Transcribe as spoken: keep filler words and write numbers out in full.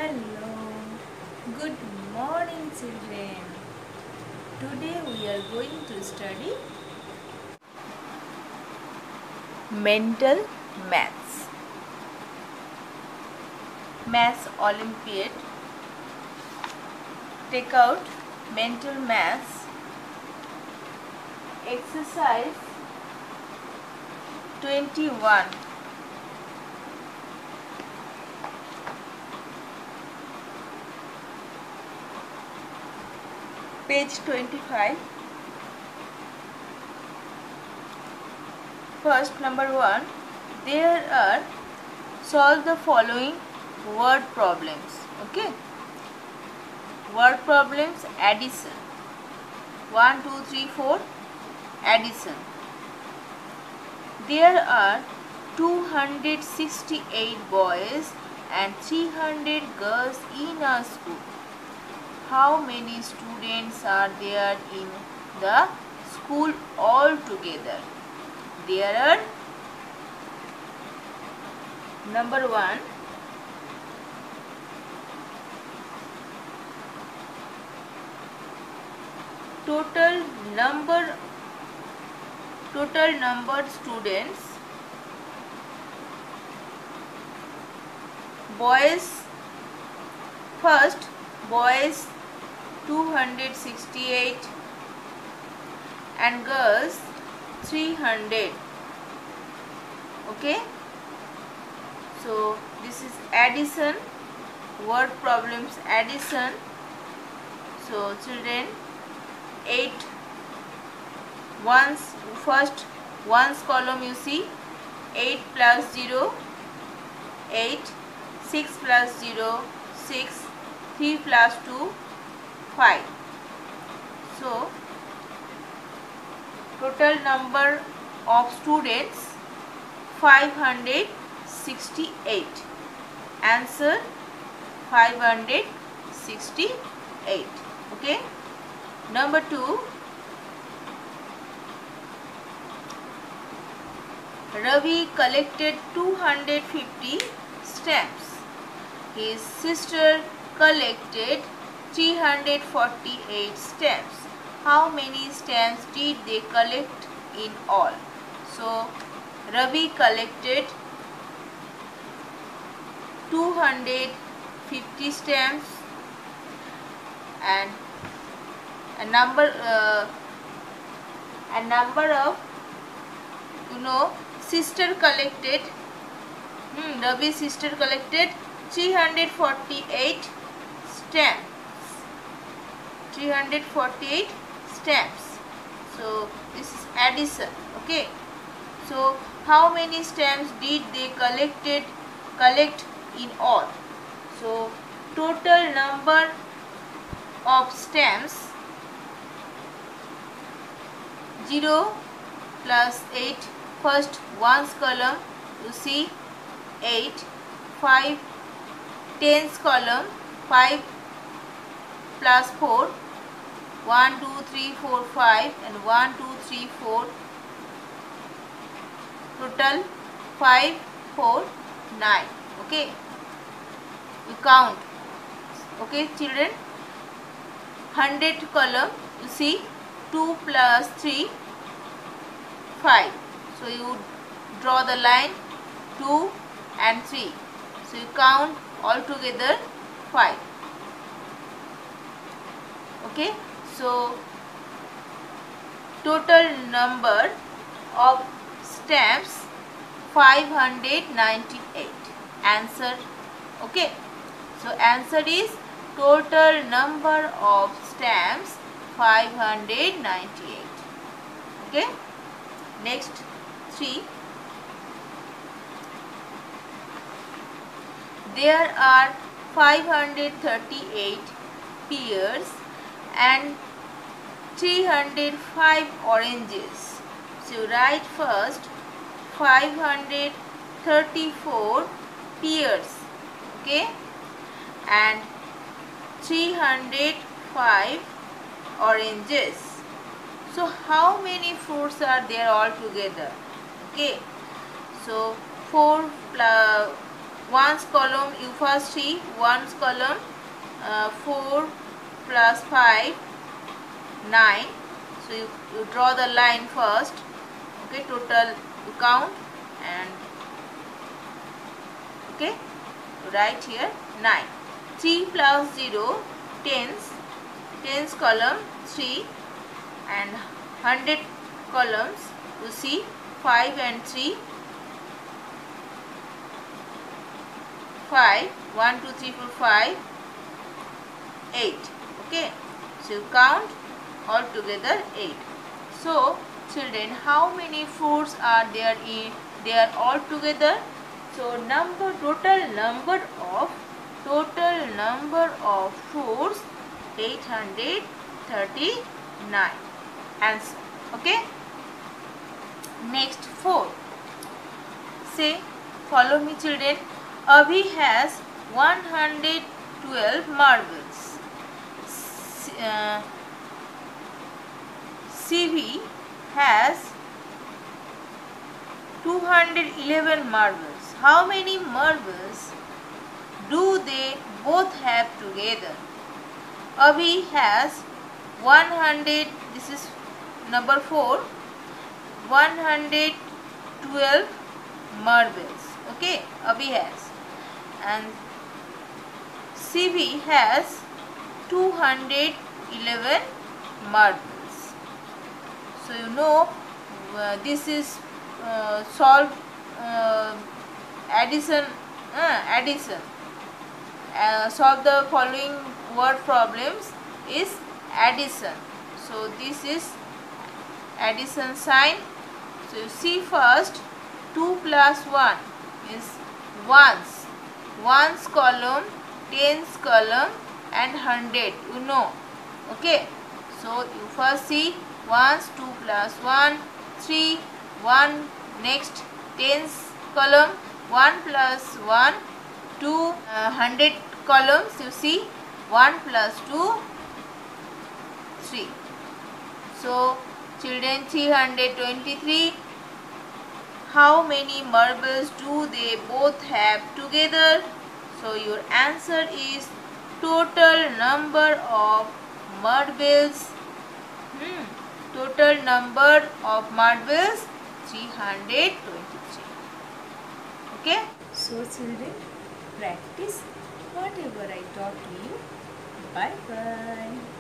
Hello, good morning children. Today we are going to study mental maths. Maths Olympiad. Take out mental maths. Exercise twenty-one. Page twenty-five. First, number one, there are solve the following word problems. Okay, word problems: addition. One, two, three, four. Addition. There are two hundred sixty-eight boys and three hundred girls in a school. How many students are there in the school altogether? There are, number one, total number total number students. Boys, first boys two hundred sixty-eight and girls three hundred. Okay, so this is addition, word problems, addition. So children, eight ones, first ones column you see, eight plus zero, eight, six plus zero, six, three plus two, five. So total number of students five hundred sixty-eight. Answer five hundred sixty-eight. Okay, number two, Ravi collected two hundred fifty stamps. His sister collected three hundred forty-eight stamps. How many stamps did they collect in all? So Ravi collected two hundred fifty stamps, and a number uh, a number of, you know, sister collected, hmm, Ravi's sister collected three hundred forty-eight stamps. three hundred forty-eight stamps. So this is addition. Okay, so how many stamps did they collected collect in all? So total number of stamps, zero plus eight, first ones column you see eight, five, tens column, five plus four, one, two, three, four, five, and one, two, three, four, total five, four, nine. Okay, we count. Okay children, hundred column you see two plus three, five. So you draw the line two and three. So you count all together five. Okay, so total number of stamps five hundred ninety-eight. Answer. Okay, so answer is total number of stamps five hundred ninety-eight. Okay, next three. There are five hundred thirty-eight pears and three hundred five oranges. So write first five hundred thirty-four pears, okay, and three hundred five oranges. So how many fruits are there all together? Okay, so four plus ones column you first see ones column uh, four plus five nine. So you, you draw the line first. Okay, total you count and okay, write here nine. three plus zero tens, tens column three and one hundred columns you see five and three, five, one, two, three, four, five, eight. Okay, so you count all together eight. So children, how many fours are there in there all together? So number total number of total number of fours eight hundred thirty-nine. Answer. Okay. Next four. Say, follow me children. Abhi has one hundred twelve marbles. Uh, C V has two hundred eleven marbles. How many marbles do they both have together? Abhi has one hundred, this is number four, one hundred twelve marbles. Okay, Abhi has. And C V has two hundred eleven marbles. So you know uh, this is uh, solve uh, addition, uh, addition. Uh, solve the following word problems is addition. So this is addition sign. So you see first two plus one is ones, ones column, tens column and one hundred, you know. Okay, so you first see ones, two plus one, three, one, next tens column, one plus one, two, uh, one hundred columns you see one plus two, three. So children, three hundred twenty-three. How many marbles do they both have together? So your answer is total number of marbles. Hmm. Total number of marbles three hundred twenty-three. Okay. So children, practice whatever I taught you. Bye bye.